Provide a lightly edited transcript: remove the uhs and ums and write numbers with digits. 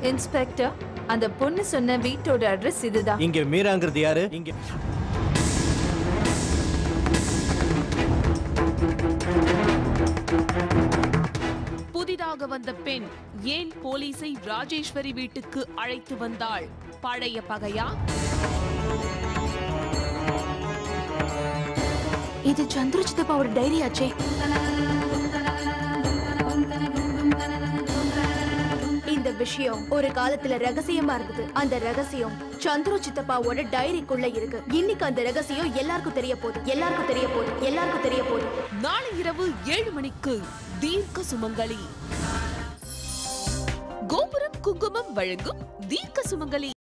Inspector, அந்த பொண்ணு சொன்ன வீட்டோட அட்ரஸ் இதுதான். இங்க மீராங்கிறது யாரு? இங்க புதிதாக வந்த பெண் ஏன் போலீஸை ராஜேஸ்வரி வீட்டுக்கு அழைத்து வந்தாள்? பழைய பகையா? இது சந்திர சித்தப்பாவோட டைரி ஆச்சே. இந்த விஷயம் ஒரு காலத்துல ரகசியமா இருந்தது. அந்த ரகசியம் சந்திர சித்தப்பாவோட டைரிக்குள்ள இருக்கு. இன்னைக்கு அந்த ரகசியம் எல்லாருக்கும் தெரிய போகுது. நாளை இரவு 7 மணிக்கு தீர்க்க சுமங்கலி. கோபுரம் குங்குமம் வழங்கும் தீர்க்க சுமங்கலி.